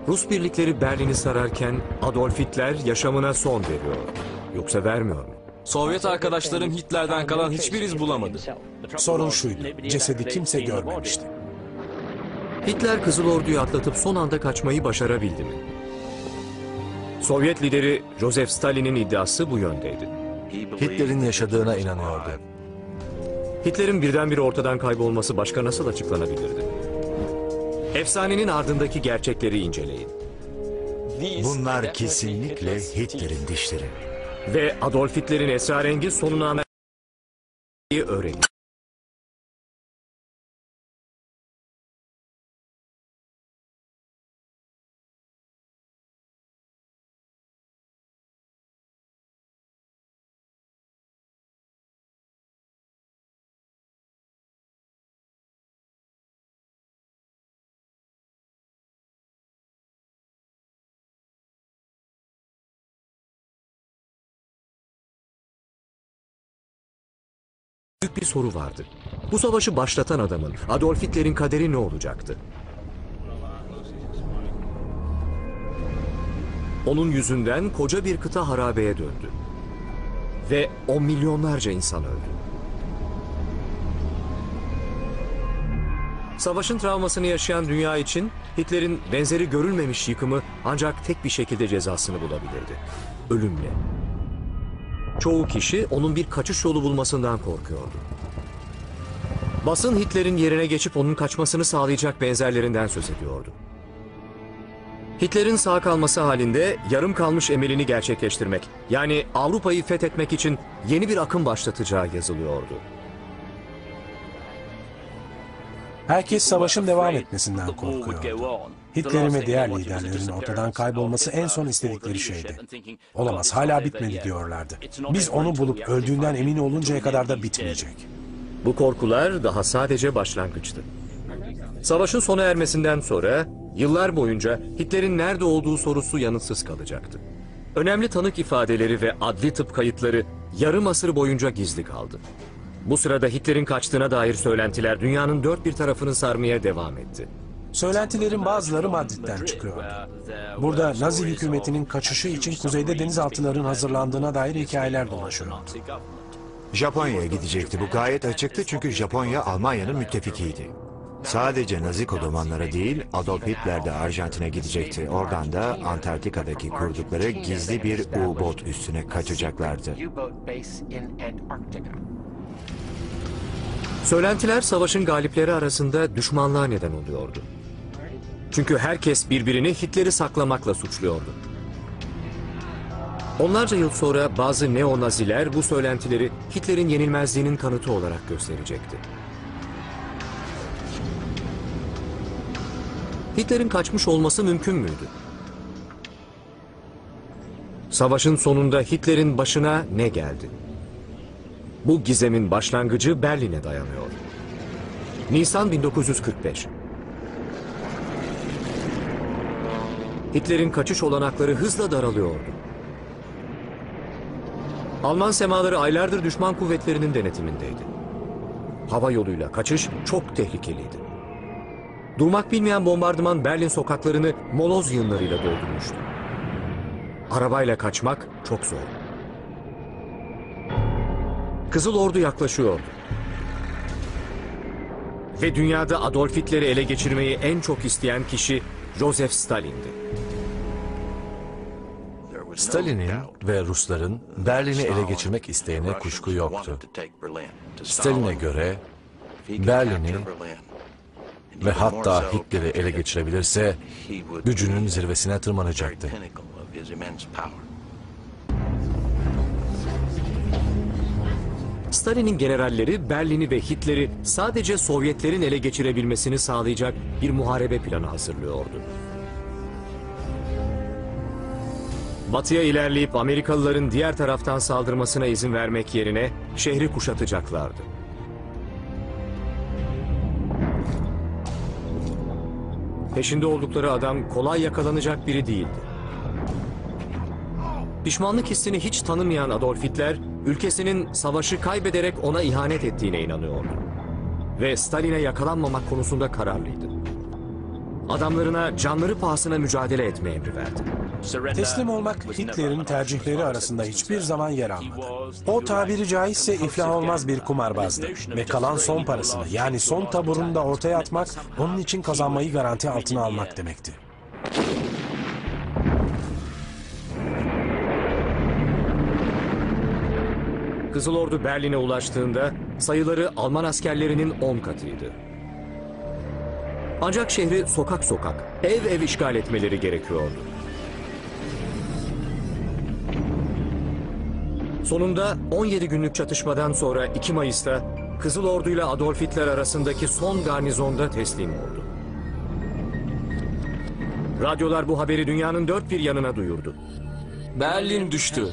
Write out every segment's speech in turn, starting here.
Rus birlikleri Berlin'i sararken Adolf Hitler yaşamına son veriyor. Yoksa vermiyor mu? Sovyet arkadaşlarım Hitler'den kalan hiçbir iz bulamadı. Sorun şuydu, cesedi kimse görmemişti. Hitler Kızıl Ordu'yu atlatıp son anda kaçmayı başarabildi mi? Sovyet lideri Joseph Stalin'in iddiası bu yöndeydi. Hitler'in yaşadığına inanıyordu. Hitler'in birdenbire ortadan kaybolması başka nasıl açıklanabilirdi? Efsanenin ardındaki gerçekleri inceleyin. Bunlar kesinlikle Hitler'in dişleri. Ve Adolf Hitler'in esrarengiz sonunu öğrenin. Büyük bir soru vardı. Bu savaşı başlatan adamın, Adolf Hitler'in kaderi ne olacaktı? Onun yüzünden koca bir kıta harabeye döndü. Ve on milyonlarca insan öldü. Savaşın travmasını yaşayan dünya için Hitler'in benzeri görülmemiş yıkımı ancak tek bir şekilde cezasını bulabilirdi. Ölümle. Çoğu kişi onun bir kaçış yolu bulmasından korkuyordu. Basın Hitler'in yerine geçip onun kaçmasını sağlayacak benzerlerinden söz ediyordu. Hitler'in sağ kalması halinde yarım kalmış emelini gerçekleştirmek, yani Avrupa'yı fethetmek için yeni bir akım başlatacağı yazılıyordu. Herkes savaşın devam etmesinden korkuyordu. Hitler'in ve diğer liderlerin ortadan kaybolması en son istedikleri şeydi. Olamaz, hala bitmedi diyorlardı. Biz onu bulup öldüğünden emin oluncaya kadar da bitmeyecek. Bu korkular daha sadece başlangıçtı. Savaşın sona ermesinden sonra yıllar boyunca Hitler'in nerede olduğu sorusu yanıtsız kalacaktı. Önemli tanık ifadeleri ve adli tıp kayıtları yarım asır boyunca gizli kaldı. Bu sırada Hitler'in kaçtığına dair söylentiler dünyanın dört bir tarafını sarmaya devam etti. Söylentilerin bazıları Madrid'den çıkıyordu. Burada Nazi hükümetinin kaçışı için kuzeyde denizaltıların hazırlandığına dair hikayeler dolaşıyordu. Japonya'ya gidecekti. Bu gayet açıktı çünkü Japonya Almanya'nın müttefikiydi. Sadece Nazi kodomanlara değil, Adolf Hitler de Arjantin'e gidecekti. Oradan da Antarktika'daki kurdukları gizli bir U-bot üssüne kaçacaklardı. Söylentiler savaşın galipleri arasında düşmanlığa neden oluyordu. Çünkü herkes birbirini Hitler'i saklamakla suçluyordu. Onlarca yıl sonra bazı neo-naziler bu söylentileri Hitler'in yenilmezliğinin kanıtı olarak gösterecekti. Hitler'in kaçmış olması mümkün müydü? Savaşın sonunda Hitler'in başına ne geldi? Bu gizemin başlangıcı Berlin'e dayanıyor. Nisan 1945. Hitler'in kaçış olanakları hızla daralıyordu. Alman semaları aylardır düşman kuvvetlerinin denetimindeydi. Hava yoluyla kaçış çok tehlikeliydi. Durmak bilmeyen bombardıman Berlin sokaklarını moloz yığınlarıyla doldurmuştu. Arabayla kaçmak çok zor. Kızıl Ordu yaklaşıyordu. Ve dünyada Adolf Hitler'i ele geçirmeyi en çok isteyen kişi Joseph Stalin'di. Stalin'in ve Rusların Berlin'i ele geçirmek isteğine kuşku yoktu. Stalin'e göre Berlin'i ve hatta Hitler'i ele geçirebilirse gücünün zirvesine tırmanacaktı. Stalin'in generalleri Berlin'i ve Hitler'i sadece Sovyetlerin ele geçirebilmesini sağlayacak bir muharebe planı hazırlıyordu. Batıya ilerleyip Amerikalıların diğer taraftan saldırmasına izin vermek yerine şehri kuşatacaklardı. Peşinde oldukları adam kolay yakalanacak biri değildi. Pişmanlık hissini hiç tanımayan Adolf Hitler, ülkesinin savaşı kaybederek ona ihanet ettiğine inanıyordu. Ve Stalin'e yakalanmamak konusunda kararlıydı. adamlarına canları pahasına mücadele etme emri verdi. Teslim olmak Hitler'in tercihleri arasında hiçbir zaman yer almadı. O tabiri caizse iflah olmaz bir kumarbazdı ve kalan son parasını yani son taburunu da ortaya atmak onun için kazanmayı garanti altına almak demekti. Kızıl Ordu Berlin'e ulaştığında sayıları Alman askerlerinin 10 katıydı. Ancak şehri sokak sokak, ev ev işgal etmeleri gerekiyordu. Sonunda 17 günlük çatışmadan sonra 2 Mayıs'ta Kızıl Ordu ile Adolf Hitler arasındaki son garnizonda teslim oldu. Radyolar bu haberi dünyanın dört bir yanına duyurdu. Berlin düştü.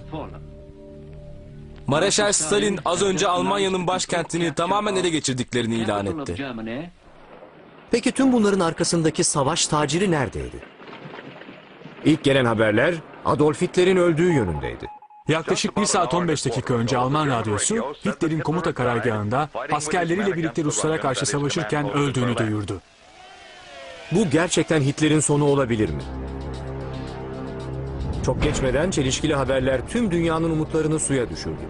Mareşal Stalin az önce Almanya'nın başkentini tamamen ele geçirdiklerini ilan etti. Peki tüm bunların arkasındaki savaş taciri neredeydi? İlk gelen haberler Adolf Hitler'in öldüğü yönündeydi. Yaklaşık 1 saat 15 dakika önce Alman radyosu Hitler'in komuta karargahında askerleriyle birlikte Ruslara karşı savaşırken öldüğünü duyurdu. Bu gerçekten Hitler'in sonu olabilir mi? Çok geçmeden çelişkili haberler tüm dünyanın umutlarını suya düşürdü.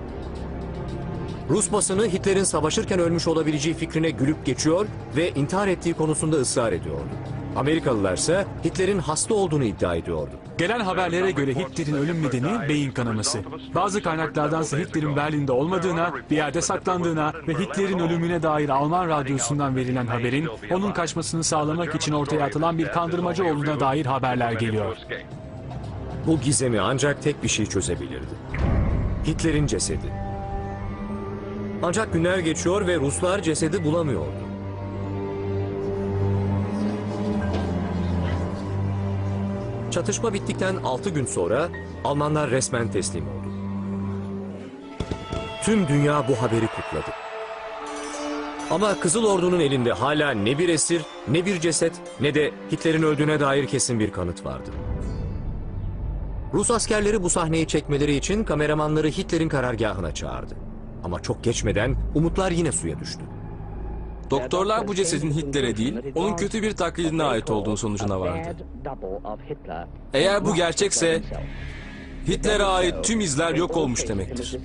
Rus basını Hitler'in savaşırken ölmüş olabileceği fikrine gülüp geçiyor ve intihar ettiği konusunda ısrar ediyordu. Amerikalılarsa Hitler'in hasta olduğunu iddia ediyordu. Gelen haberlere göre Hitler'in ölüm nedeni beyin kanaması. Bazı kaynaklardansa Hitler'in Berlin'de olmadığına, bir yerde saklandığına ve Hitler'in ölümüne dair Alman radyosundan verilen haberin onun kaçmasını sağlamak için ortaya atılan bir kandırmacı olduğuna dair haberler geliyor. Bu gizemi ancak tek bir şey çözebilirdi. Hitler'in cesedi. Ancak günler geçiyor ve Ruslar cesedi bulamıyordu. Çatışma bittikten 6 gün sonra Almanlar resmen teslim oldu. Tüm dünya bu haberi kutladı. Ama Kızıl Ordu'nun elinde hala ne bir esir, ne bir ceset, ne de Hitler'in öldüğüne dair kesin bir kanıt vardı. Rus askerleri bu sahneyi çekmeleri için kameramanları Hitler'in karargahına çağırdı. Ama çok geçmeden umutlar yine suya düştü. Doktorlar bu cesedin Hitler'e değil, onun kötü bir taklidine ait olduğu sonucuna vardı. Eğer bu gerçekse Hitler'e ait tüm izler yok olmuş demektir.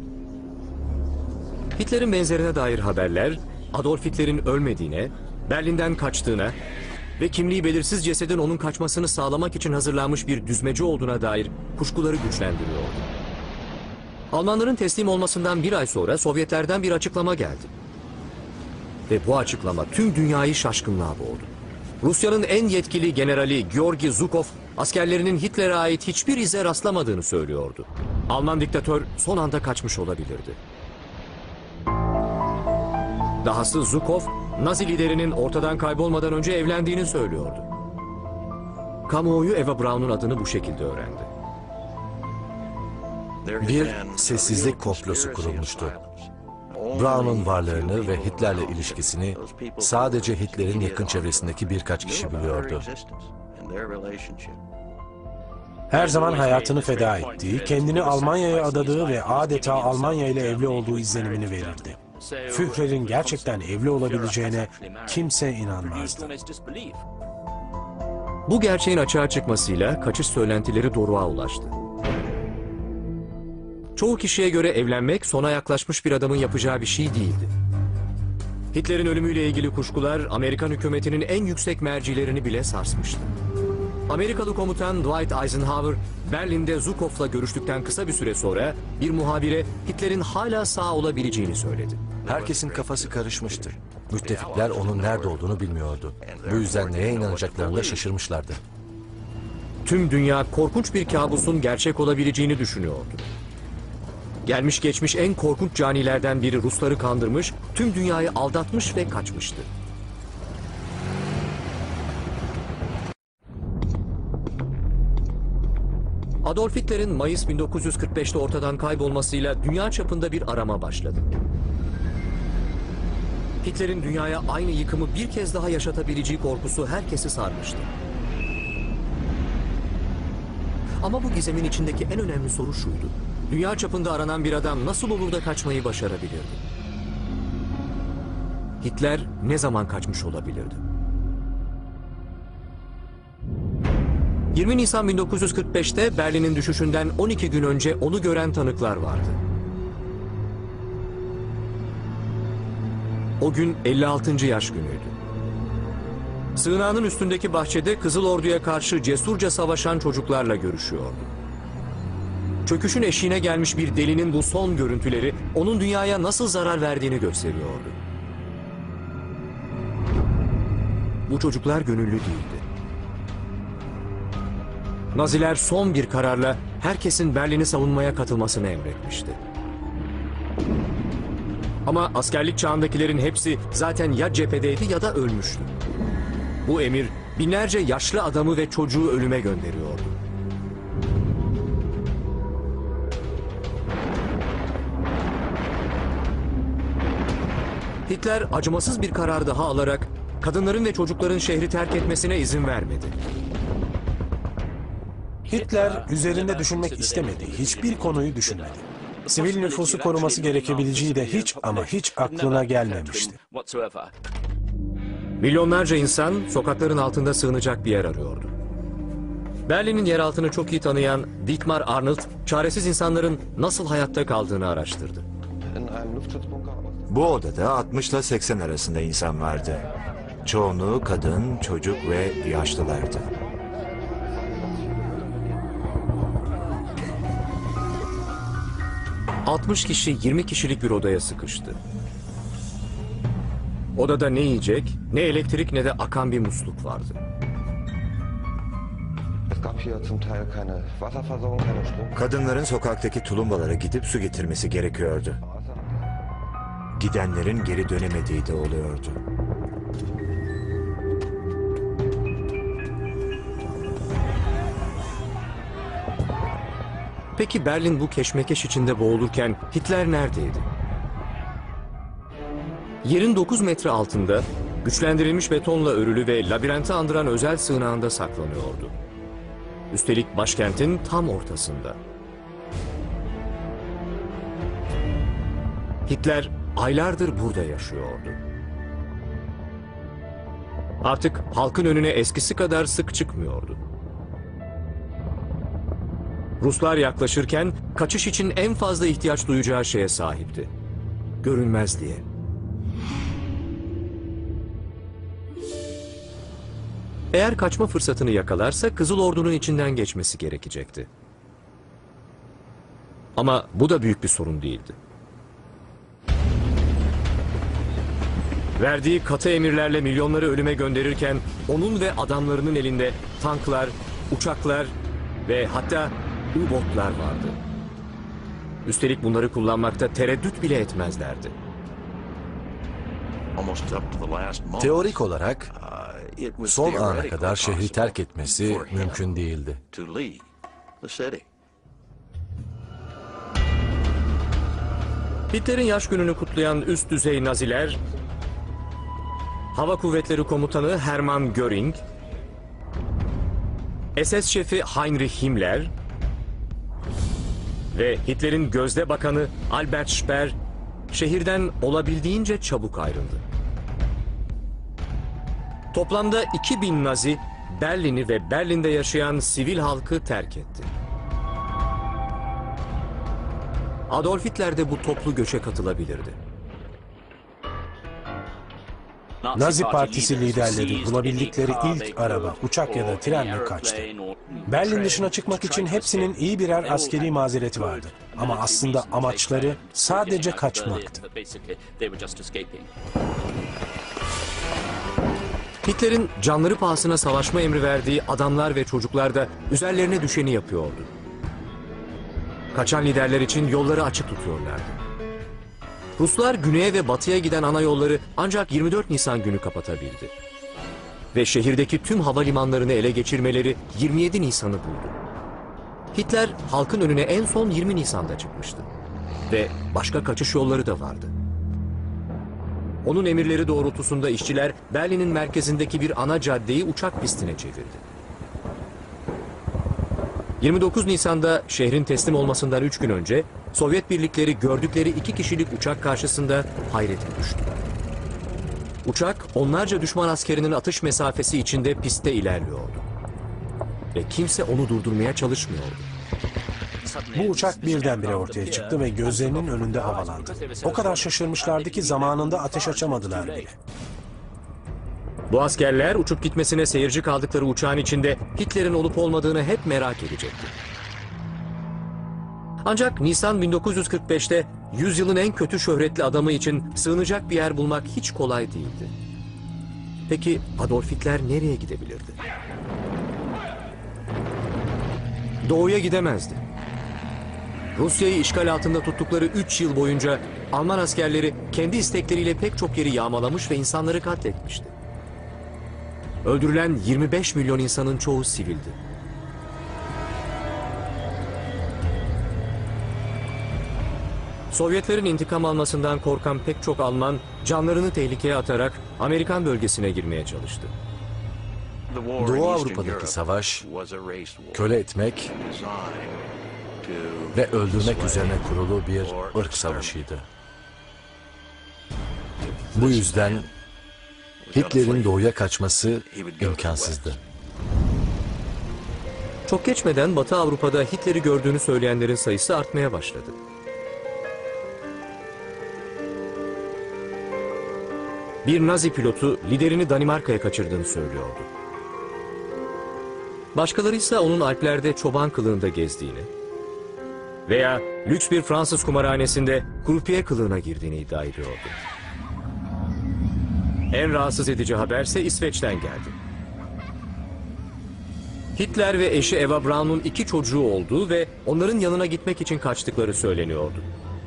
Hitler'in benzerine dair haberler, Adolf Hitler'in ölmediğine, Berlin'den kaçtığına ve kimliği belirsiz cesedin onun kaçmasını sağlamak için hazırlanmış bir düzmece olduğuna dair kuşkuları güçlendiriyordu. Almanların teslim olmasından bir ay sonra Sovyetlerden bir açıklama geldi. Ve bu açıklama tüm dünyayı şaşkınlığa boğdu. Rusya'nın en yetkili generali Georgi Zhukov, askerlerinin Hitler'e ait hiçbir ize rastlamadığını söylüyordu. Alman diktatör son anda kaçmış olabilirdi. Dahası Zhukov, Nazi liderinin ortadan kaybolmadan önce evlendiğini söylüyordu. Kamuoyu Eva Braun'un adını bu şekilde öğrendi. Bir sessizlik komplosu kurulmuştu. Braun'un varlığını ve Hitler'le ilişkisini sadece Hitler'in yakın çevresindeki birkaç kişi biliyordu. Her zaman hayatını feda ettiği, kendini Almanya'ya adadığı ve adeta Almanya ile evli olduğu izlenimini verirdi. Führer'in gerçekten evli olabileceğine kimse inanmazdı. Bu gerçeğin açığa çıkmasıyla kaçış söylentileri doruğa ulaştı. Çoğu kişiye göre evlenmek sona yaklaşmış bir adamın yapacağı bir şey değildi. Hitler'in ölümüyle ilgili kuşkular Amerikan hükümetinin en yüksek mercilerini bile sarsmıştı. Amerikalı komutan Dwight Eisenhower, Berlin'de Zhukov'la görüştükten kısa bir süre sonra bir muhabire Hitler'in hala sağ olabileceğini söyledi. Herkesin kafası karışmıştı. Müttefikler onun nerede olduğunu bilmiyordu. Bu yüzden neye inanacaklarında şaşırmışlardı. Tüm dünya korkunç bir kabusun gerçek olabileceğini düşünüyordu. Gelmiş geçmiş en korkunç canilerden biri Rusları kandırmış, tüm dünyayı aldatmış ve kaçmıştı. Adolf Hitler'in Mayıs 1945'te ortadan kaybolmasıyla dünya çapında bir arama başladı. Hitler'in dünyaya aynı yıkımı bir kez daha yaşatabileceği korkusu herkesi sarmıştı. Ama bu gizemin içindeki en önemli soru şuydu: dünya çapında aranan bir adam nasıl olur da kaçmayı başarabilirdi? Hitler ne zaman kaçmış olabilirdi? 20 Nisan 1945'te Berlin'in düşüşünden 12 gün önce onu gören tanıklar vardı. O gün 56. yaş günüydü. Sığınağının üstündeki bahçede Kızıl Ordu'ya karşı cesurca savaşan çocuklarla görüşüyordu. Çöküşün eşiğine gelmiş bir delinin bu son görüntüleri onun dünyaya nasıl zarar verdiğini gösteriyordu. Bu çocuklar gönüllü değildi. Naziler son bir kararla herkesin Berlin'i savunmaya katılmasını emretmişti. Ama askerlik çağındakilerin hepsi zaten ya cephedeydi ya da ölmüştü. Bu emir binlerce yaşlı adamı ve çocuğu ölüme gönderiyordu. Hitler acımasız bir karar daha alarak kadınların ve çocukların şehri terk etmesine izin vermedi. Hitler üzerinde düşünmek istemediği hiçbir konuyu düşünmedi. Sivil nüfusu koruması gerekebileceği de hiç ama hiç aklına gelmemişti. Milyonlarca insan sokakların altında sığınacak bir yer arıyordu. Berlin'in yeraltını çok iyi tanıyan Dietmar Arnold, çaresiz insanların nasıl hayatta kaldığını araştırdı. Bu odada 60 ile 80 arasında insan vardı. Çoğunluğu kadın, çocuk ve yaşlılardı. ...60 kişi 20 kişilik bir odaya sıkıştı. Odada ne yiyecek, ne elektrik ne de akan bir musluk vardı. Kadınların sokaktaki tulumbalara gidip su getirmesi gerekiyordu. Gidenlerin geri dönemediği de oluyordu. Peki Berlin bu keşmekeş içinde boğulurken Hitler neredeydi? Yerin 9 metre altında güçlendirilmiş betonla örülü ve labirenti andıran özel sığınağında saklanıyordu. Üstelik başkentin tam ortasında. Hitler aylardır burada yaşıyordu. Artık halkın önüne eskisi kadar sık çıkmıyordu. Ruslar yaklaşırken kaçış için en fazla ihtiyaç duyacağı şeye sahipti. Görünmezliğe. Eğer kaçma fırsatını yakalarsa Kızıl Ordu'nun içinden geçmesi gerekecekti. Ama bu da büyük bir sorun değildi. Verdiği katı emirlerle milyonları ölüme gönderirken onun ve adamlarının elinde tanklar, uçaklar ve hatta U-botlar vardı. Üstelik bunları kullanmakta tereddüt bile etmezlerdi. Teorik olarak son ana kadar şehri terk etmesi mümkün değildi. Hitler'in yaş gününü kutlayan üst düzey Naziler, Hava Kuvvetleri Komutanı Hermann Göring, SS şefi Heinrich Himmler ve Hitler'in gözde bakanı Albert Speer şehirden olabildiğince çabuk ayrıldı. Toplamda 2000 Nazi Berlin'i ve Berlin'de yaşayan sivil halkı terk etti. Adolf Hitler de bu toplu göçe katılabilirdi. Nazi Partisi liderleri bulabildikleri ilk araba, uçak ya da trenle kaçtı. Berlin dışına çıkmak için hepsinin iyi birer askeri mazereti vardı. Ama aslında amaçları sadece kaçmaktı. Hitler'in canları pahasına savaşma emri verdiği adamlar ve çocuklar da üzerlerine düşeni yapıyordu. Kaçan liderler için yolları açık tutuyorlardı. Ruslar güneye ve batıya giden ana yolları ancak 24 Nisan günü kapatabildi. Ve şehirdeki tüm havalimanlarını ele geçirmeleri 27 Nisan'ı buldu. Hitler halkın önüne en son 20 Nisan'da çıkmıştı. Ve başka kaçış yolları da vardı. Onun emirleri doğrultusunda işçiler Berlin'in merkezindeki bir ana caddeyi uçak pistine çevirdi. 29 Nisan'da şehrin teslim olmasından 3 gün önce Sovyet birlikleri gördükleri 2 kişilik uçak karşısında hayrete düştü. Uçak onlarca düşman askerinin atış mesafesi içinde pistte ilerliyordu. ve kimse onu durdurmaya çalışmıyordu. Bu uçak birdenbire ortaya çıktı ve gözlerinin önünde havalandı. O kadar şaşırmışlardı ki zamanında ateş açamadılar bile. Bu askerler uçup gitmesine seyirci kaldıkları uçağın içinde Hitler'in olup olmadığını hep merak edecekti. Ancak Nisan 1945'te yüzyılın en kötü şöhretli adamı için sığınacak bir yer bulmak hiç kolay değildi. Peki Adolf Hitler nereye gidebilirdi? Doğuya gidemezdi. Rusya'yı işgal altında tuttukları 3 yıl boyunca Alman askerleri kendi istekleriyle pek çok yeri yağmalamış ve insanları katletmişti. Öldürülen 25 milyon insanın çoğu sivildi. Sovyetlerin intikam almasından korkan pek çok Alman canlarını tehlikeye atarak Amerikan bölgesine girmeye çalıştı. Doğu Avrupa'daki savaş, köle etmek ve öldürmek üzerine kurulu bir ırk savaşıydı. Bu yüzden Hitler'in doğuya kaçması imkansızdı. Çok geçmeden Batı Avrupa'da Hitler'i gördüğünü söyleyenlerin sayısı artmaya başladı. Bir Nazi pilotu liderini Danimarka'ya kaçırdığını söylüyordu. Başkaları ise onun Alplerde çoban kılığında gezdiğini veya lüks bir Fransız kumarhanesinde krupiye kılığına girdiğini iddia ediyordu. En rahatsız edici haberse İsveç'ten geldi. Hitler ve eşi Eva Braun'un 2 çocuğu olduğu ve onların yanına gitmek için kaçtıkları söyleniyordu.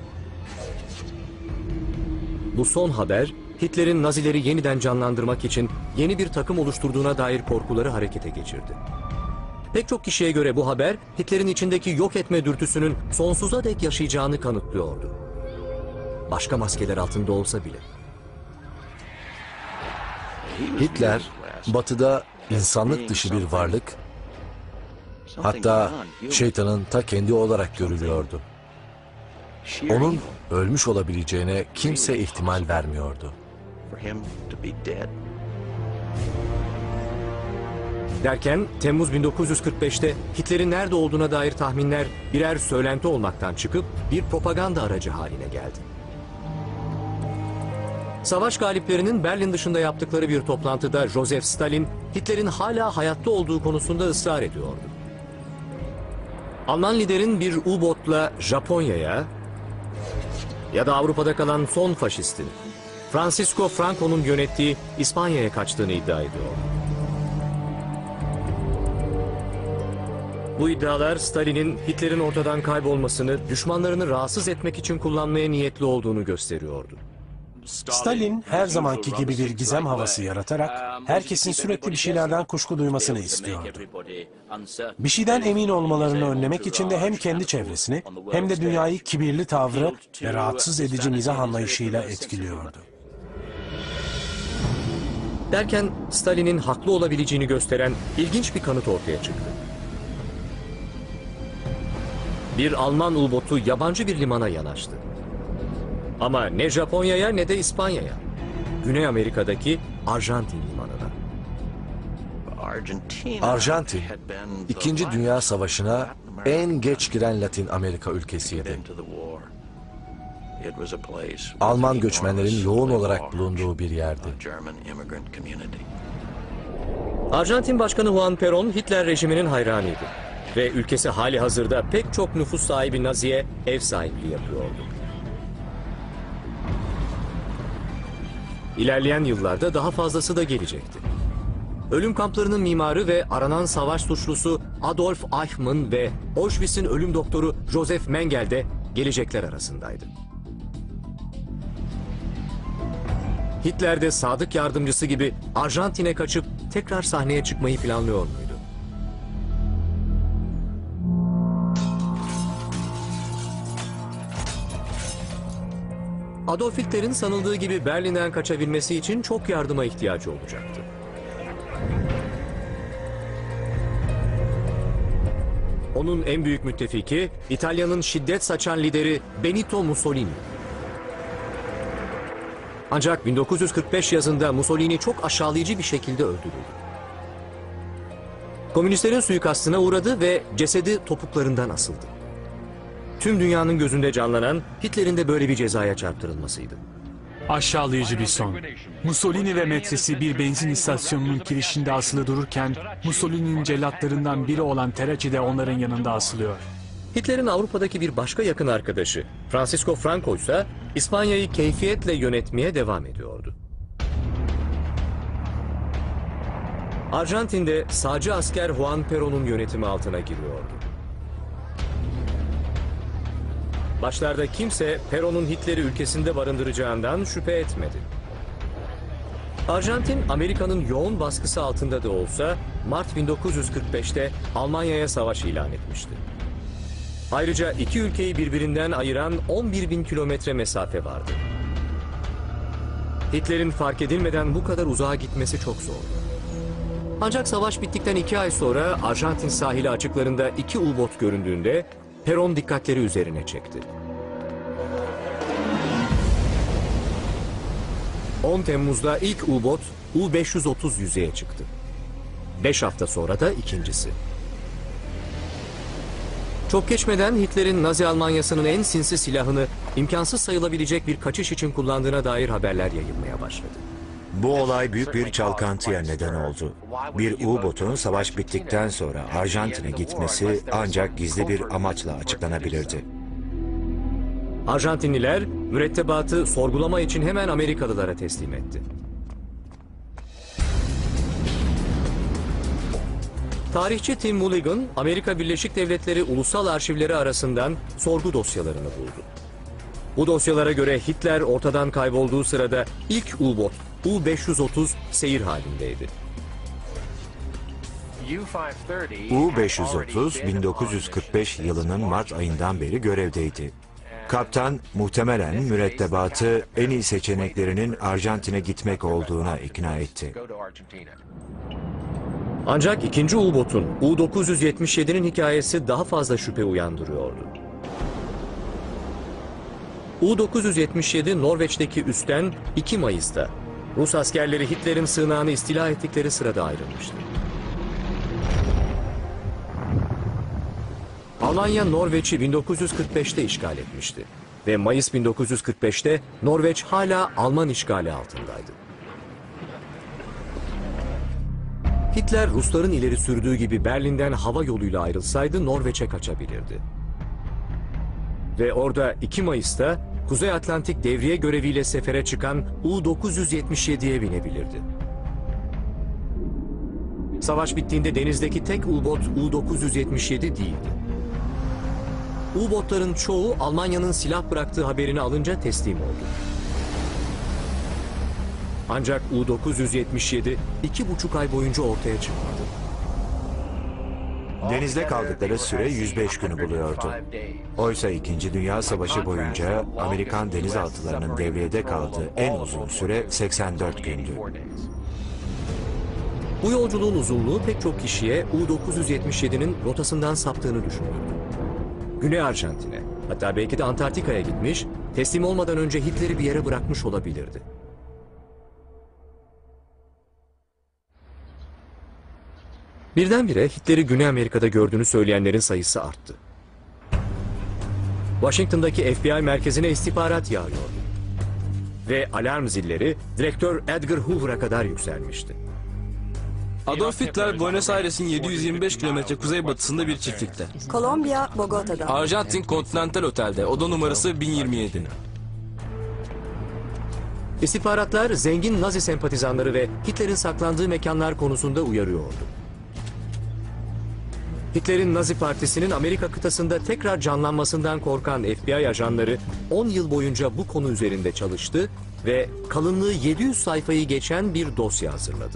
Bu son haber, Hitler'in Nazileri yeniden canlandırmak için yeni bir takım oluşturduğuna dair korkuları harekete geçirdi. Pek çok kişiye göre bu haber, Hitler'in içindeki yok etme dürtüsünün sonsuza dek yaşayacağını kanıtlıyordu. Başka maskeler altında olsa bile. Hitler, Batı'da insanlık dışı bir varlık, hatta şeytanın ta kendi olarak görülüyordu. Onun ölmüş olabileceğine kimse ihtimal vermiyordu. Derken Temmuz 1945'te Hitler'in nerede olduğuna dair tahminler birer söylenti olmaktan çıkıp bir propaganda aracı haline geldi. Savaş galiplerinin Berlin dışında yaptıkları bir toplantıda Joseph Stalin, Hitler'in hala hayatta olduğu konusunda ısrar ediyordu. Alman liderin bir U-botla Japonya'ya ya da Avrupa'da kalan son faşistin Francisco Franco'nun yönettiği İspanya'ya kaçtığını iddia ediyordu. Bu iddialar Stalin'in Hitler'in ortadan kaybolmasını düşmanlarını rahatsız etmek için kullanmaya niyetli olduğunu gösteriyordu. Stalin her zamanki gibi bir gizem havası yaratarak herkesin sürekli bir şeylerden kuşku duymasını istiyordu. Bir şeyden emin olmalarını önlemek için de hem kendi çevresini hem de dünyayı kibirli tavrı ve rahatsız edici mizah anlayışıyla etkiliyordu. Derken Stalin'in haklı olabileceğini gösteren ilginç bir kanıt ortaya çıktı. Bir Alman U-botu yabancı bir limana yanaştı. Ama ne Japonya'ya ne de İspanya'ya. Güney Amerika'daki Arjantin limanına. Arjantin, İkinci Dünya Savaşı'na en geç giren Latin Amerika ülkesiydi. Alman göçmenlerin yoğun olarak bulunduğu bir yerdi. Arjantin Başkanı Juan Perón Hitler rejiminin hayranıydı. Ve ülkesi hali hazırda pek çok nüfus sahibi Nazi'ye ev sahipliği yapıyordu. İlerleyen yıllarda daha fazlası da gelecekti. Ölüm kamplarının mimarı ve aranan savaş suçlusu Adolf Eichmann ve Auschwitz'in ölüm doktoru Joseph Mengele de gelecekler arasındaydı. Hitler de sadık yardımcısı gibi Arjantin'e kaçıp tekrar sahneye çıkmayı planlıyor muydu? Adolf Hitler'in sanıldığı gibi Berlin'den kaçabilmesi için çok yardıma ihtiyacı olacaktı. Onun en büyük müttefiki İtalya'nın şiddet saçan lideri Benito Mussolini. Ancak 1945 yazında Mussolini çok aşağılayıcı bir şekilde öldürüldü. Komünistlerin suikastına uğradı ve cesedi topuklarından asıldı. Tüm dünyanın gözünde canlanan Hitler'in de böyle bir cezaya çarptırılmasıydı. Aşağılayıcı bir son. Mussolini ve metresi bir benzin istasyonunun kirişinde asılı dururken Mussolini'nin cellatlarından biri olan Tereci de onların yanında asılıyor. Hitler'in Avrupa'daki bir başka yakın arkadaşı Francisco Franco ise İspanya'yı keyfiyetle yönetmeye devam ediyordu. Arjantin'de sağcı asker Juan Perón'un yönetimi altına giriyordu. Başlarda kimse Perón'un Hitler'i ülkesinde barındıracağından şüphe etmedi. Arjantin, Amerika'nın yoğun baskısı altında da olsa Mart 1945'te Almanya'ya savaş ilan etmişti. Ayrıca iki ülkeyi birbirinden ayıran 11.000 kilometre mesafe vardı. Hitler'in fark edilmeden bu kadar uzağa gitmesi çok zordu. Ancak savaş bittikten 2 ay sonra Arjantin sahili açıklarında 2 U-bot göründüğünde Perón dikkatleri üzerine çekti. 10 Temmuz'da ilk U-bot U-530 yüzeye çıktı. 5 hafta sonra da ikincisi. Çok geçmeden Hitler'in Nazi Almanyası'nın en sinsi silahını imkansız sayılabilecek bir kaçış için kullandığına dair haberler yayılmaya başladı. Bu olay büyük bir çalkantıya neden oldu. Bir U-botun savaş bittikten sonra Arjantin'e gitmesi ancak gizli bir amaçla açıklanabilirdi. Arjantinliler mürettebatı sorgulama için hemen Amerikalılara teslim etti. Tarihçi Tim Mulligan, Amerika Birleşik Devletleri Ulusal Arşivleri arasından sorgu dosyalarını buldu. Bu dosyalara göre Hitler ortadan kaybolduğu sırada ilk U-bot U-530 seyir halindeydi. U-530 1945 yılının Mart ayından beri görevdeydi. Kaptan muhtemelen mürettebatı en iyi seçeneklerinin Arjantin'e gitmek olduğuna ikna etti. Ancak ikinci U-botun U-977'nin hikayesi daha fazla şüphe uyandırıyordu. U-977 Norveç'teki üstten 2 Mayıs'ta Rus askerleri Hitler'in sığınağını istila ettikleri sırada ayrılmıştı. Almanya Norveç'i 1945'te işgal etmişti ve Mayıs 1945'te Norveç hala Alman işgali altındaydı. Hitler Rusların ileri sürdüğü gibi Berlin'den hava yoluyla ayrılsaydı Norveç'e kaçabilirdi. Ve orada 2 Mayıs'ta Kuzey Atlantik devriye göreviyle sefere çıkan U-977'ye binebilirdi. Savaş bittiğinde denizdeki tek U-bot U-977 değildi. U-botların çoğu Almanya'nın silah bıraktığı haberini alınca teslim oldu. Ancak U-977 2,5 ay boyunca ortaya çıkmadı. Denizde kaldıkları süre 105 günü buluyordu. Oysa 2. Dünya Savaşı boyunca Amerikan denizaltılarının devriyede kaldığı en uzun süre 84 gündü. Bu yolculuğun uzunluğu pek çok kişiye U-977'nin rotasından saptığını düşündürdü. Güney Arjantin'e, hatta belki de Antarktika'ya gitmiş, teslim olmadan önce Hitler'i bir yere bırakmış olabilirdi. Birdenbire Hitler'i Güney Amerika'da gördüğünü söyleyenlerin sayısı arttı. Washington'daki FBI merkezine istihbarat yağıyordu. Ve alarm zilleri direktör Edgar Hoover'a kadar yükselmişti. Adolf Hitler, Buenos Aires'in 725 kilometre kuzeybatısında bir çiftlikte. Kolombiya, Bogota'da. Arjantin Continental Otel'de, oda numarası 1027. İstihbaratlar zengin Nazi sempatizanları ve Hitler'in saklandığı mekanlar konusunda uyarıyordu. Hitler'in Nazi Partisi'nin Amerika kıtasında tekrar canlanmasından korkan FBI ajanları 10 yıl boyunca bu konu üzerinde çalıştı ve kalınlığı 700 sayfayı geçen bir dosya hazırladı.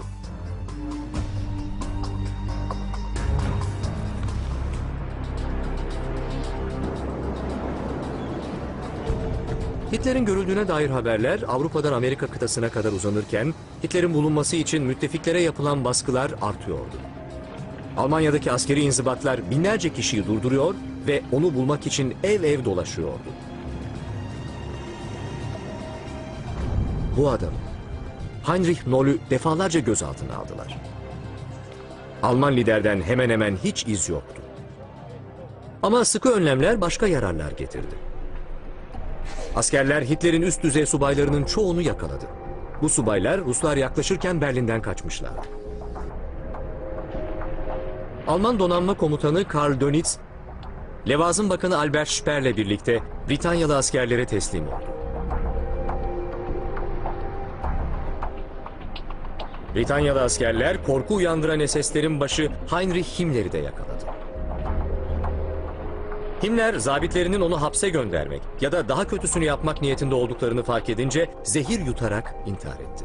Hitler'in görüldüğüne dair haberler Avrupa'dan Amerika kıtasına kadar uzanırken Hitler'in bulunması için müttefiklere yapılan baskılar artıyordu. Almanya'daki askeri inzibatlar binlerce kişiyi durduruyor ve onu bulmak için ev ev dolaşıyordu. Bu adamı, Heinrich Noll'ü defalarca gözaltına aldılar. Alman liderden hemen hemen hiç iz yoktu. Ama sıkı önlemler başka yararlar getirdi. Askerler Hitler'in üst düzey subaylarının çoğunu yakaladı. Bu subaylar Ruslar yaklaşırken Berlin'den kaçmışlar. Alman donanma komutanı Karl Dönitz, Levazım Bakanı Albert Speer'le birlikte Britanyalı askerlere teslim oldu. Britanyalı askerler korku uyandıran SS'lerin başı Heinrich Himmler'i de yakaladı. Himmler, zabitlerinin onu hapse göndermek ya da daha kötüsünü yapmak niyetinde olduklarını fark edince zehir yutarak intihar etti.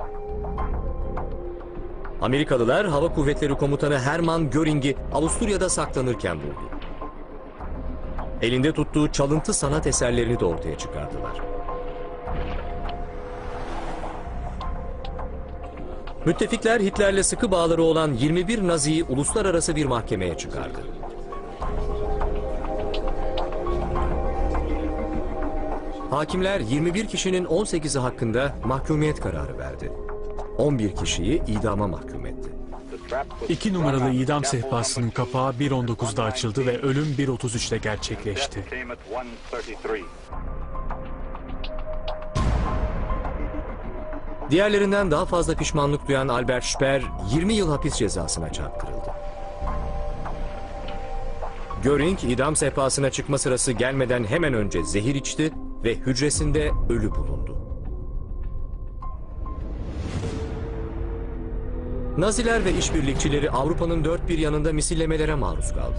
Amerikalılar Hava Kuvvetleri Komutanı Hermann Göring'i Avusturya'da saklanırken buldu. Elinde tuttuğu çalıntı sanat eserlerini de ortaya çıkardılar. Müttefikler Hitler'le sıkı bağları olan 21 Nazi'yi uluslararası bir mahkemeye çıkardı. Hakimler 21 kişinin 18'i hakkında mahkumiyet kararı verdi. 11 kişiyi idama mahkum etti. 2 numaralı idam sehpasının kapağı 1.19'da açıldı ve ölüm 1.33'te gerçekleşti. Diğerlerinden daha fazla pişmanlık duyan Albert Speer 20 yıl hapis cezasına çarptırıldı. Göring idam sehpasına çıkma sırası gelmeden hemen önce zehir içti ve hücresinde ölü bulundu. Naziler ve işbirlikçileri Avrupa'nın dört bir yanında misillemelere maruz kaldı.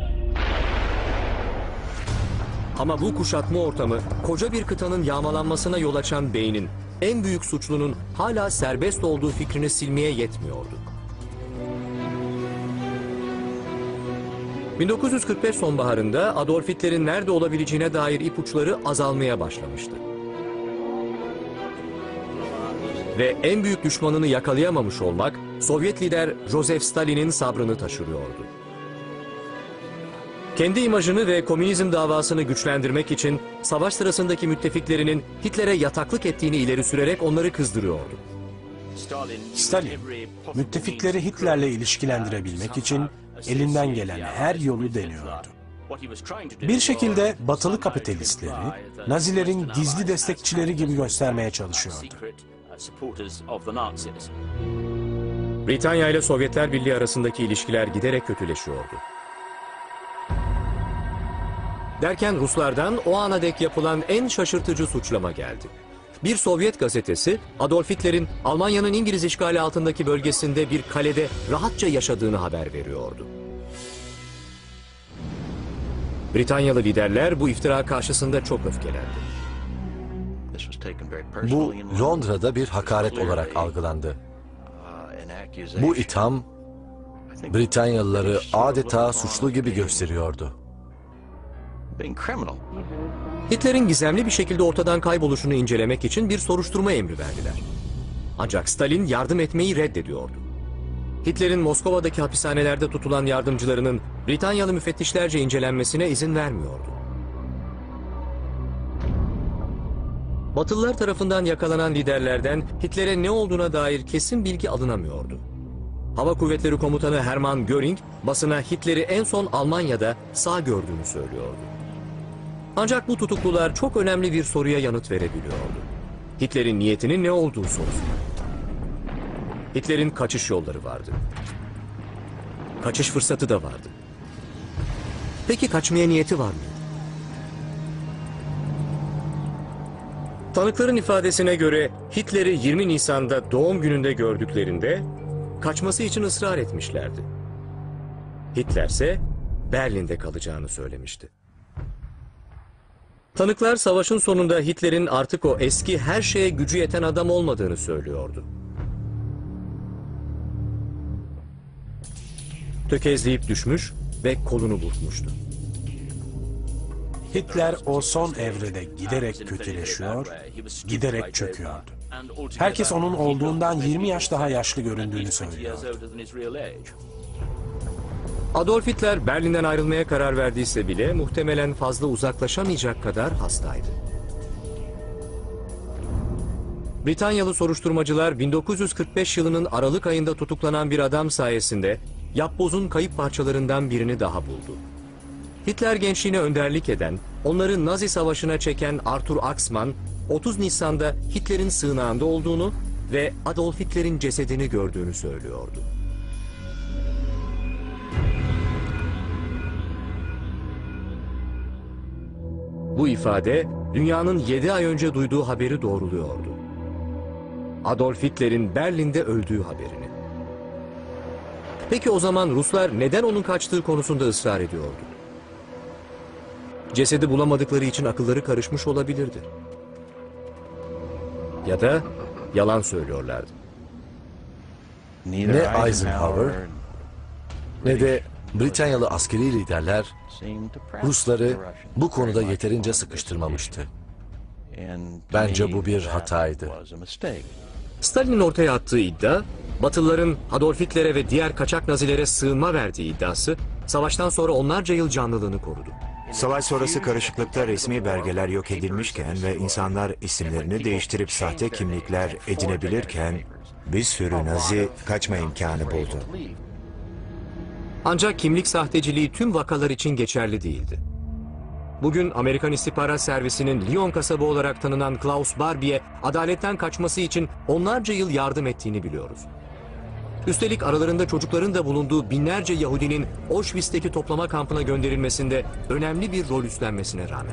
Ama bu kuşatma ortamı koca bir kıtanın yağmalanmasına yol açan beynin, en büyük suçlunun hala serbest olduğu fikrini silmeye yetmiyordu. 1945 sonbaharında Adolf Hitler'in nerede olabileceğine dair ipuçları azalmaya başlamıştı. Ve en büyük düşmanını yakalayamamış olmak, Sovyet lider Joseph Stalin'in sabrını taşırıyordu. Kendi imajını ve komünizm davasını güçlendirmek için savaş sırasındaki müttefiklerinin Hitler'e yataklık ettiğini ileri sürerek onları kızdırıyordu. Stalin, müttefikleri Hitler'le ilişkilendirebilmek için elinden gelen her yolu deniyordu. Bir şekilde batılı kapitalistleri, Nazilerin gizli destekçileri gibi göstermeye çalışıyordu. Britanya ile Sovyetler Birliği arasındaki ilişkiler giderek kötüleşiyordu. Derken Ruslardan o ana dek yapılan en şaşırtıcı suçlama geldi. Bir Sovyet gazetesi Adolf Hitler'in Almanya'nın İngiliz işgali altındaki bölgesinde bir kalede rahatça yaşadığını haber veriyordu. Britanyalı liderler bu iftira karşısında çok öfkelendi. Bu Londra'da bir hakaret olarak algılandı. Bu itham Britanyalıları adeta suçlu gibi gösteriyordu. Hitler'in gizemli bir şekilde ortadan kayboluşunu incelemek için bir soruşturma emri verdiler. Ancak Stalin yardım etmeyi reddediyordu. Hitler'in Moskova'daki hapishanelerde tutulan yardımcılarının Britanyalı müfettişlerce incelenmesine izin vermiyordu. Batılılar tarafından yakalanan liderlerden Hitler'e ne olduğuna dair kesin bilgi alınamıyordu. Hava Kuvvetleri Komutanı Hermann Göring basına Hitler'i en son Almanya'da sağ gördüğünü söylüyordu. Ancak bu tutuklular çok önemli bir soruya yanıt verebiliyordu. Hitler'in niyetinin ne olduğu sorusu. Hitler'in kaçış yolları vardı. Kaçış fırsatı da vardı. Peki kaçmaya niyeti var mıydı? Tanıkların ifadesine göre Hitler'i 20 Nisan'da doğum gününde gördüklerinde kaçması için ısrar etmişlerdi. Hitler ise Berlin'de kalacağını söylemişti. Tanıklar savaşın sonunda Hitler'in artık o eski her şeye gücü yeten adam olmadığını söylüyordu. Tökezleyip düşmüş ve kolunu burkmuştu. Hitler o son evrede giderek kötüleşiyor, giderek çöküyordu. Herkes onun olduğundan 20 yaş daha yaşlı göründüğünü söylüyordu. Adolf Hitler Berlin'den ayrılmaya karar verdiyse bile muhtemelen fazla uzaklaşamayacak kadar hastaydı. Britanyalı soruşturmacılar 1945 yılının Aralık ayında tutuklanan bir adam sayesinde yapbozun kayıp parçalarından birini daha buldu. Hitler gençliğine önderlik eden, onları Nazi savaşına çeken Arthur Axmann, 30 Nisan'da Hitler'in sığınağında olduğunu ve Adolf Hitler'in cesedini gördüğünü söylüyordu. Bu ifade, dünyanın 7 ay önce duyduğu haberi doğruluyordu. Adolf Hitler'in Berlin'de öldüğü haberini. Peki o zaman Ruslar neden onun kaçtığı konusunda ısrar ediyordu? Cesedi bulamadıkları için akılları karışmış olabilirdi. Ya da yalan söylüyorlardı. Ne Eisenhower ne de Britanyalı askeri liderler Rusları bu konuda yeterince sıkıştırmamıştı. Bence bu bir hataydı. Stalin'in ortaya attığı iddia, Batılıların Adolf Hitler'e ve diğer kaçak Nazilere sığınma verdiği iddiası, savaştan sonra onlarca yıl canlılığını korudu. Savaş sonrası karışıklıkta resmi belgeler yok edilmişken ve insanlar isimlerini değiştirip sahte kimlikler edinebilirken bir sürü Nazi kaçma imkanı buldu. Ancak kimlik sahteciliği tüm vakalar için geçerli değildi. Bugün Amerikan İstihbarat Servisi'nin Lyon kasabı olarak tanınan Klaus Barbie'ye adaletten kaçması için onlarca yıl yardım ettiğini biliyoruz. Üstelik aralarında çocukların da bulunduğu binlerce Yahudinin Auschwitz'teki toplama kampına gönderilmesinde önemli bir rol üstlenmesine rağmen.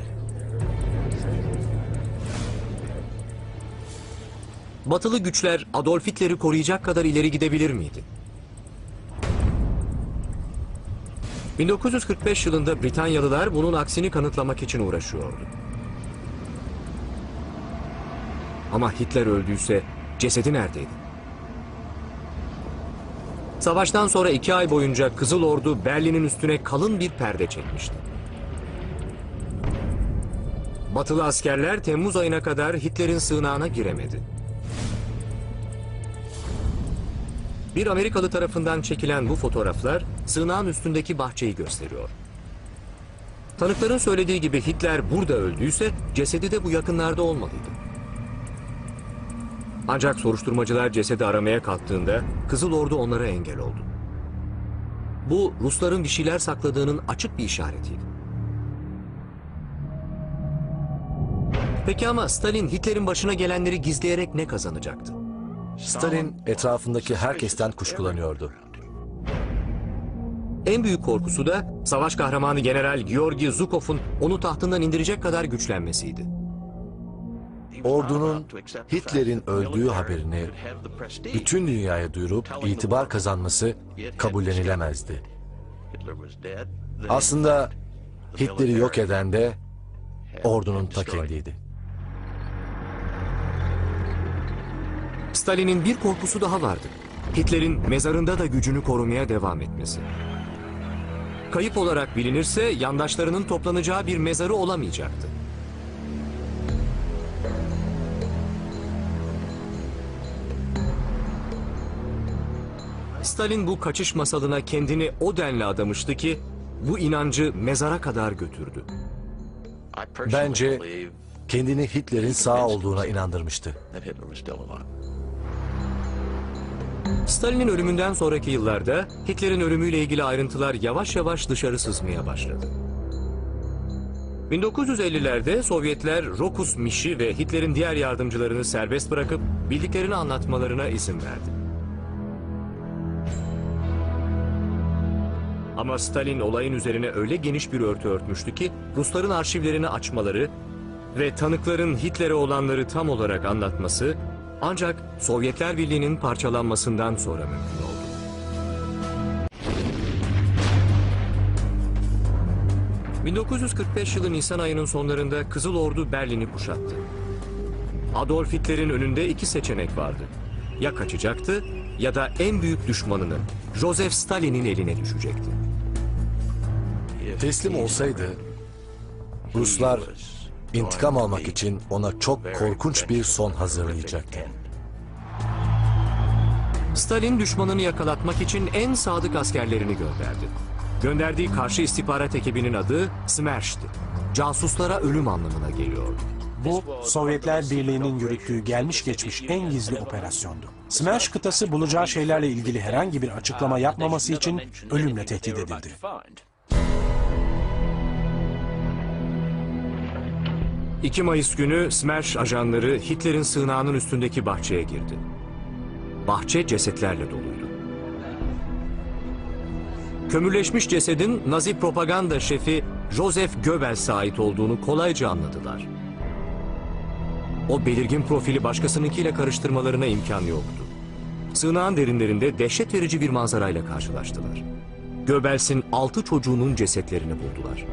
Batılı güçler Adolf Hitler'i koruyacak kadar ileri gidebilir miydi? 1945 yılında Britanyalılar bunun aksini kanıtlamak için uğraşıyordu. Ama Hitler öldüyse cesedi neredeydi? Savaştan sonra 2 ay boyunca Kızıl Ordu Berlin'in üstüne kalın bir perde çekmişti. Batılı askerler Temmuz ayına kadar Hitler'in sığınağına giremedi. Bir Amerikalı tarafından çekilen bu fotoğraflar sığınağın üstündeki bahçeyi gösteriyor. Tanıkların söylediği gibi Hitler burada öldüyse cesedi de bu yakınlarda olmalıydı. Ancak soruşturmacılar cesedi aramaya kalktığında Kızıl Ordu onlara engel oldu. Bu Rusların bir şeyler sakladığının açık bir işaretiydi. Peki ama Stalin Hitler'in başına gelenleri gizleyerek ne kazanacaktı? Stalin etrafındaki herkesten kuşkulanıyordu. En büyük korkusu da savaş kahramanı General Georgi Zhukov'un onu tahtından indirecek kadar güçlenmesiydi. Ordunun Hitler'in öldüğü haberini bütün dünyaya duyurup itibar kazanması kabullenilemezdi. Aslında Hitler'i yok eden de ordunun ta kendiydi. Stalin'in bir korkusu daha vardı. Hitler'in mezarında da gücünü korumaya devam etmesi. Kayıp olarak bilinirse yandaşlarının toplanacağı bir mezarı olamayacaktı. Stalin bu kaçış masalına kendini o denli adamıştı ki bu inancı mezara kadar götürdü. Bence kendini Hitler'in sağ olduğuna inandırmıştı. Stalin'in ölümünden sonraki yıllarda Hitler'in ölümüyle ilgili ayrıntılar yavaş yavaş dışarı sızmaya başladı. 1950'lerde Sovyetler Rokus Miş'i ve Hitler'in diğer yardımcılarını serbest bırakıp bildiklerini anlatmalarına izin verdi. Ama Stalin olayın üzerine öyle geniş bir örtü örtmüştü ki Rusların arşivlerini açmaları ve tanıkların Hitler'e olanları tam olarak anlatması ancak Sovyetler Birliği'nin parçalanmasından sonra mümkün oldu. ...1945 yılı Nisan ayının sonlarında Kızıl Ordu Berlin'i kuşattı. Adolf Hitler'in önünde 2 seçenek vardı. Ya kaçacaktı ya da en büyük düşmanının Joseph Stalin'in eline düşecekti. Teslim olsaydı Ruslar intikam almak için ona çok korkunç bir son hazırlayacaktı. Stalin düşmanını yakalatmak için en sadık askerlerini gönderdi. Gönderdiği karşı istihbarat ekibinin adı SMERSH'ti. Casuslara ölüm anlamına geliyordu. Bu, Sovyetler Birliği'nin yürüttüğü gelmiş geçmiş en gizli operasyondu. Smersh kıtası bulacağı şeylerle ilgili herhangi bir açıklama yapmaması için ölümle tehdit edildi. 2 Mayıs günü Smersh ajanları Hitler'in sığınağının üstündeki bahçeye girdi. Bahçe cesetlerle doluydu. Kömürleşmiş cesedin Nazi propaganda şefi Joseph Goebbels'e ait olduğunu kolayca anladılar. O belirgin profili başkasınınkiyle karıştırmalarına imkan yoktu. Sığınağın derinlerinde dehşet verici bir manzarayla karşılaştılar. Goebbels'in 6 çocuğunun cesetlerini buldular.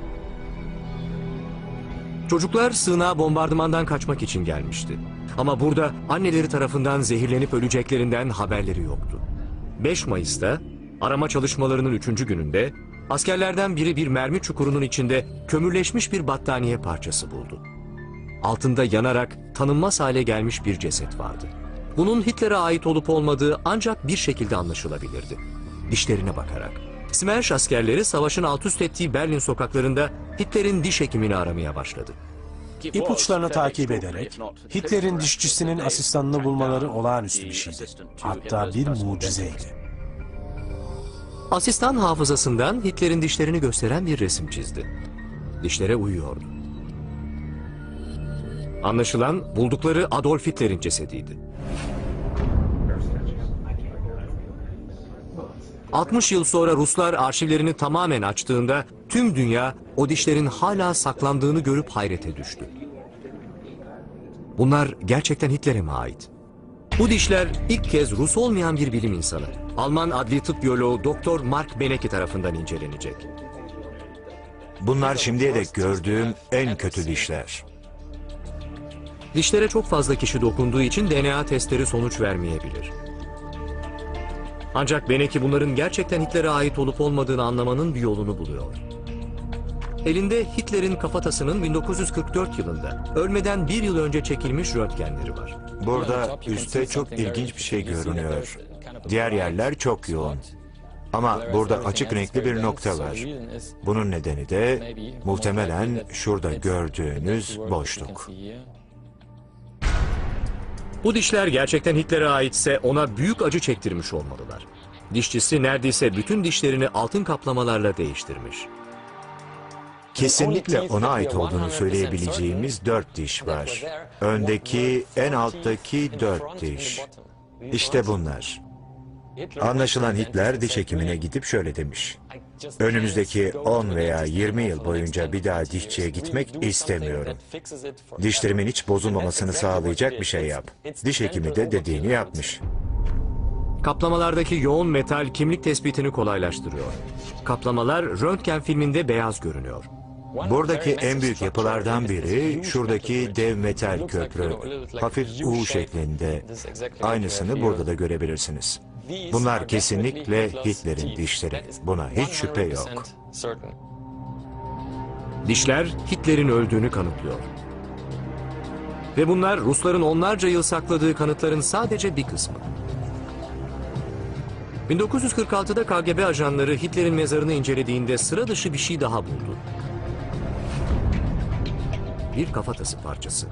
Çocuklar sığınağa bombardımandan kaçmak için gelmişti. Ama burada anneleri tarafından zehirlenip öleceklerinden haberleri yoktu. 5 Mayıs'ta arama çalışmalarının 3. gününde askerlerden biri bir mermi çukurunun içinde kömürleşmiş bir battaniye parçası buldu. Altında yanarak tanınmaz hale gelmiş bir ceset vardı. Bunun Hitler'e ait olup olmadığı ancak bir şekilde anlaşılabilirdi: dişlerine bakarak. Smersh askerleri savaşın alt üst ettiği Berlin sokaklarında Hitler'in diş hekimini aramaya başladı. İpuçlarını takip ederek Hitler'in dişçisinin asistanını bulmaları olağanüstü bir şeydi. Hatta bir mucizeydi. Asistan hafızasından Hitler'in dişlerini gösteren bir resim çizdi. Dişlere uyuyordu. Anlaşılan buldukları Adolf Hitler'in cesediydi. 60 yıl sonra Ruslar arşivlerini tamamen açtığında tüm dünya o dişlerin hala saklandığını görüp hayrete düştü. Bunlar gerçekten Hitler'e mi ait? Bu dişler ilk kez Rus olmayan bir bilim insanı, Alman adli tıp biyoloğu Dr. Mark Benecke tarafından incelenecek. Bunlar şimdiye dek gördüğüm en kötü dişler. Dişlere çok fazla kişi dokunduğu için DNA testleri sonuç vermeyebilir. Ancak Benecke bunların gerçekten Hitler'e ait olup olmadığını anlamanın bir yolunu buluyor. Elinde Hitler'in kafatasının 1944 yılında ölmeden 1 yıl önce çekilmiş röntgenleri var. Burada üstte çok ilginç bir şey görünüyor. Diğer yerler çok yoğun. Ama burada açık renkli bir nokta var. Bunun nedeni de muhtemelen şurada gördüğünüz boşluk. Bu dişler gerçekten Hitler'e aitse ona büyük acı çektirmiş olmalılar. Dişçisi neredeyse bütün dişlerini altın kaplamalarla değiştirmiş. Kesinlikle ona ait olduğunu söyleyebileceğimiz 4 diş var. Öndeki, en alttaki 4 diş. İşte bunlar. Anlaşılan Hitler diş hekimine gidip şöyle demiş: önümüzdeki 10 veya 20 yıl boyunca bir daha dişçiye gitmek istemiyorum. Dişlerimin hiç bozulmamasını sağlayacak bir şey yap. Diş hekimi de dediğini yapmış. Kaplamalardaki yoğun metal kimlik tespitini kolaylaştırıyor. Kaplamalar röntgen filminde beyaz görünüyor. Buradaki en büyük yapılardan biri şuradaki dev metal köprü. Hafif U şeklinde. Aynısını burada da görebilirsiniz. Bunlar kesinlikle Hitler'in dişleri. Buna hiç şüphe yok. Dişler Hitler'in öldüğünü kanıtlıyor. Ve bunlar Rusların onlarca yıl sakladığı kanıtların sadece bir kısmı. 1946'da KGB ajanları Hitler'in mezarını incelediğinde sıra dışı bir şey daha buldu. Bir kafatası parçası.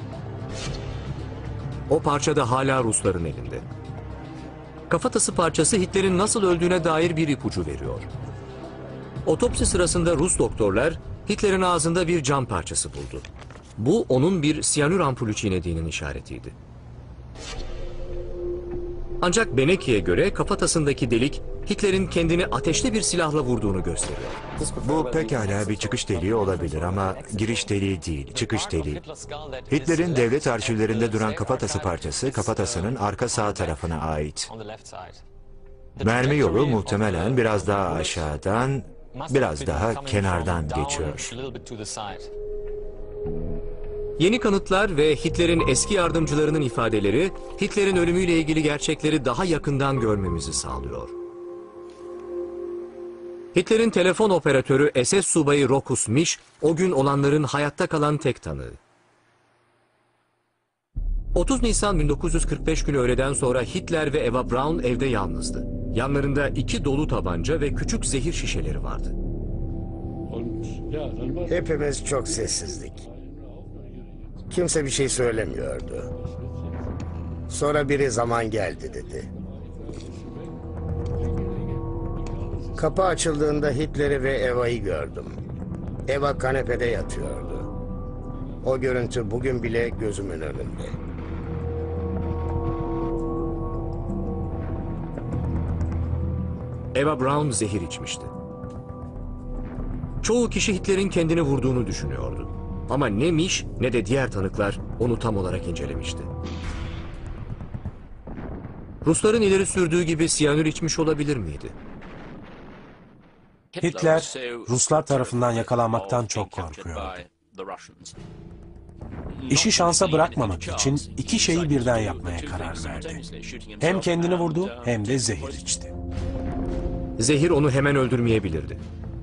O parça da hala Rusların elinde. Kafatası parçası Hitler'in nasıl öldüğüne dair bir ipucu veriyor. Otopsi sırasında Rus doktorlar Hitler'in ağzında bir cam parçası buldu. Bu onun bir siyanür ampulü çiğnediğinin işaretiydi. Ancak Benecke'ye göre kafatasındaki delik Hitler'in kendini ateşli bir silahla vurduğunu gösteriyor. Bu pekala bir çıkış deliği olabilir ama giriş deliği değil, çıkış deliği. Hitler'in devlet arşivlerinde duran kafatası parçası, kafatasının arka sağ tarafına ait. Mermi yolu muhtemelen biraz daha aşağıdan, biraz daha kenardan geçiyor. Yeni kanıtlar ve Hitler'in eski yardımcılarının ifadeleri Hitler'in ölümüyle ilgili gerçekleri daha yakından görmemizi sağlıyor. Hitler'in telefon operatörü SS subayı Rokus Miş o gün olanların hayatta kalan tek tanığı. 30 Nisan 1945 günü öğleden sonra Hitler ve Eva Braun evde yalnızdı. Yanlarında 2 dolu tabanca ve küçük zehir şişeleri vardı. Hepimiz çok sessizdik. Kimse bir şey söylemiyordu. Sonra biri zaman geldi dedi. Kapı açıldığında Hitler'i ve Eva'yı gördüm. Eva kanepede yatıyordu. O görüntü bugün bile gözümün önünde. Eva Braun zehir içmişti. Çoğu kişi Hitler'in kendini vurduğunu düşünüyordu. Ama ne Miş ne de diğer tanıklar onu tam olarak incelemişti. Rusların ileri sürdüğü gibi siyanür içmiş olabilir miydi? Hitler, Ruslar tarafından yakalanmaktan çok korkuyordu. İşi şansa bırakmamak için iki şeyi birden yapmaya karar verdi. Hem kendini vurdu hem de zehir içti. Zehir onu hemen öldürmeyebilirdi.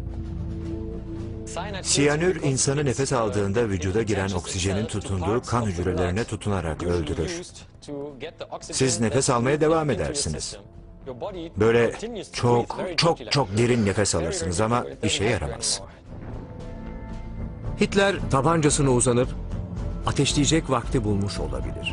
Siyanür insanı nefes aldığında vücuda giren oksijenin tutunduğu kan hücrelerine tutunarak öldürür. Siz nefes almaya devam edersiniz. Böyle çok derin nefes alırsınız ama işe yaramaz. Hitler tabancasına uzanıp ateşleyecek vakti bulmuş olabilir.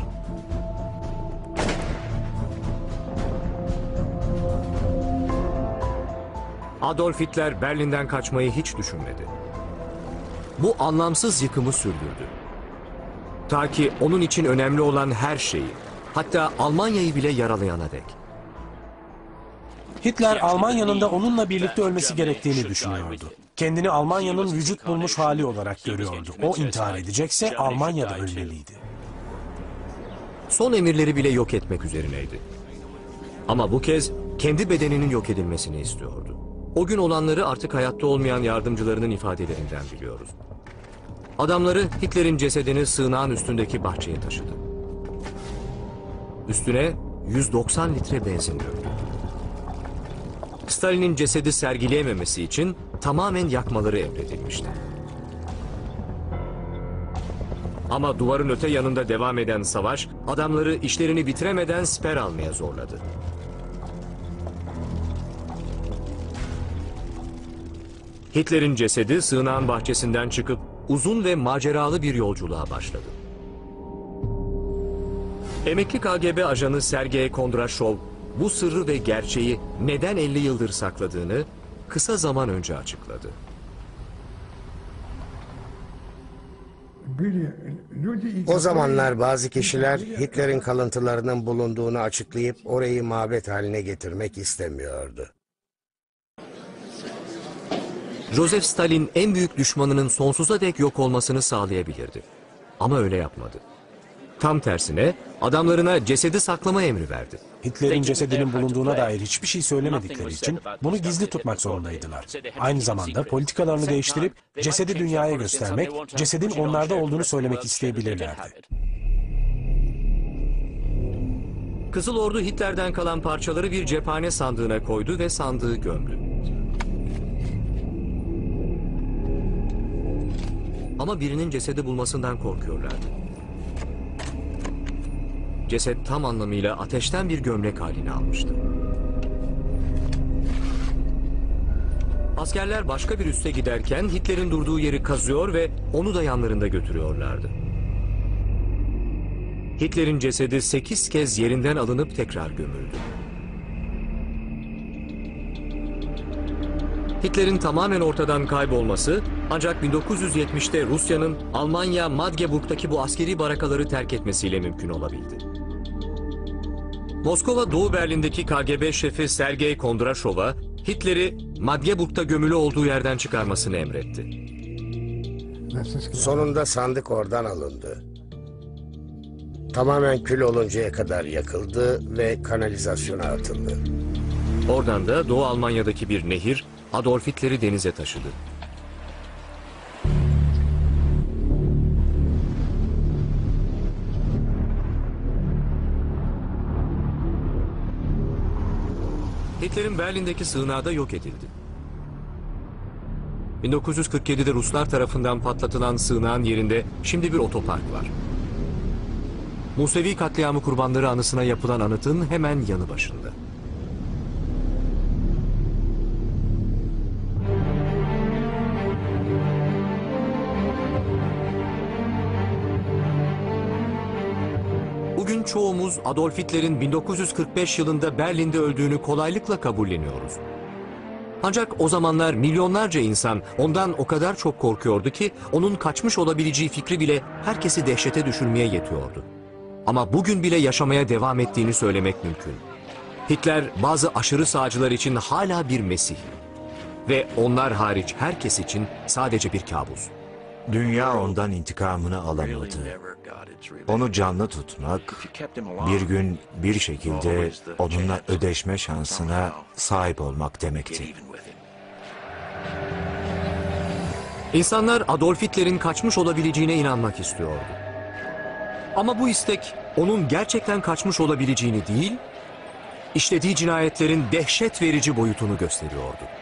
Adolf Hitler Berlin'den kaçmayı hiç düşünmedi. Bu anlamsız yıkımı sürdürdü. Ta ki onun için önemli olan her şeyi, hatta Almanya'yı bile yaralayana dek. Hitler Almanya'nın da onunla birlikte ölmesi gerektiğini düşünüyordu. Kendini Almanya'nın vücut bulmuş hali olarak görüyordu. O intihar edecekse Almanya da ölmeliydi. Son emirleri bile yok etmek üzerineydi. Ama bu kez kendi bedeninin yok edilmesini istiyordu. O gün olanları artık hayatta olmayan yardımcılarının ifadelerinden biliyoruz. Adamları Hitler'in cesedini sığınağın üstündeki bahçeye taşıdı. Üstüne 190 litre benzin döktü. Stalin'in cesedi sergileyememesi için tamamen yakmaları emredilmişti. Ama duvarın öte yanında devam eden savaş, adamları işlerini bitiremeden siper almaya zorladı. Hitler'in cesedi sığınağın bahçesinden çıkıp uzun ve maceralı bir yolculuğa başladı. Emekli KGB ajanı Sergey Kondrashov bu sırrı ve gerçeği neden 50 yıldır sakladığını kısa zaman önce açıkladı. O zamanlar bazı kişiler Hitler'in kalıntılarının bulunduğunu açıklayıp orayı mabet haline getirmek istemiyordu. Joseph Stalin en büyük düşmanının sonsuza dek yok olmasını sağlayabilirdi. Ama öyle yapmadı. Tam tersine adamlarına cesedi saklama emri verdi. Hitler'in cesedinin bulunduğuna dair hiçbir şey söylemedikleri için bunu gizli tutmak zorundaydılar. Aynı zamanda politikalarını değiştirip cesedi dünyaya göstermek, cesedin onlarda olduğunu söylemek isteyebilirlerdi. Kızıl Ordu Hitler'den kalan parçaları bir cephane sandığına koydu ve sandığı gömdü. Ama birinin cesedi bulmasından korkuyorlardı. Ceset tam anlamıyla ateşten bir gömlek halini almıştı. Askerler başka bir üste giderken Hitler'in durduğu yeri kazıyor ve onu da yanlarında götürüyorlardı. Hitler'in cesedi 8 kez yerinden alınıp tekrar gömüldü. Hitler'in tamamen ortadan kaybolması ancak 1970'te Rusya'nın Almanya Magdeburg'daki bu askeri barakaları terk etmesiyle mümkün olabildi. Moskova Doğu Berlin'deki KGB şefi Sergey Kondrashov'a Hitler'i Magdeburg'da gömülü olduğu yerden çıkarmasını emretti. Sonunda sandık oradan alındı. Tamamen kül oluncaya kadar yakıldı ve kanalizasyona atıldı. Oradan da Doğu Almanya'daki bir nehir Adolf Hitler'i denize taşıdı. Hitler'in Berlin'deki sığınağı da yok edildi. 1947'de Ruslar tarafından patlatılan sığınağın yerinde şimdi bir otopark var. Musevi katliamı kurbanları anısına yapılan anıtın hemen yanı başında. Bugün çoğumuz Adolf Hitler'in 1945 yılında Berlin'de öldüğünü kolaylıkla kabulleniyoruz. Ancak o zamanlar milyonlarca insan ondan o kadar çok korkuyordu ki onun kaçmış olabileceği fikri bile herkesi dehşete düşürmeye yetiyordu. Ama bugün bile yaşamaya devam ettiğini söylemek mümkün. Hitler bazı aşırı sağcılar için hala bir mesih. Ve onlar hariç herkes için sadece bir kabus. Dünya ondan intikamını alamadı. Onu canlı tutmak, bir gün bir şekilde onunla ödeşme şansına sahip olmak demekti. İnsanlar Adolf Hitler'in kaçmış olabileceğine inanmak istiyordu. Ama bu istek onun gerçekten kaçmış olabileceğini değil, işlediği cinayetlerin dehşet verici boyutunu gösteriyordu.